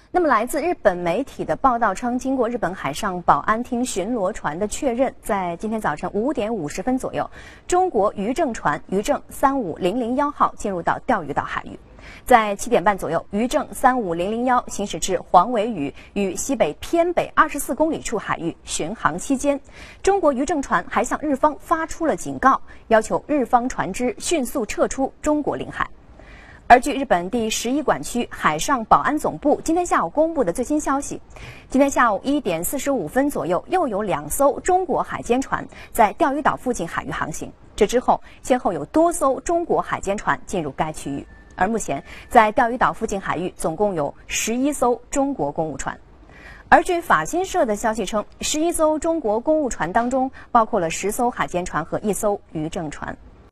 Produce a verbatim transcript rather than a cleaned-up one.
那么，来自日本媒体的报道称，经过日本海上保安厅巡逻船的确认，在今天早晨五点五十分左右，中国渔政船渔政三五零零幺号进入到钓鱼岛海域。在七点半左右，渔政三五零零幺行驶至黄尾屿与西北偏北二十四公里处海域巡航期间，中国渔政船还向日方发出了警告，要求日方船只迅速撤出中国领海。而据日本第十一管区海上保安总部今天下午公布的最新消息，今天下午一点四十五分左右，又有两艘中国海监船在钓鱼岛附近海域航行。这之后，先后有多艘中国海监船进入该区域。而目前，在钓鱼岛附近海域总共有十一艘中国公务船。而据法新社的消息称，十一艘中国公务船当中包括了十艘海监船和一艘渔政船。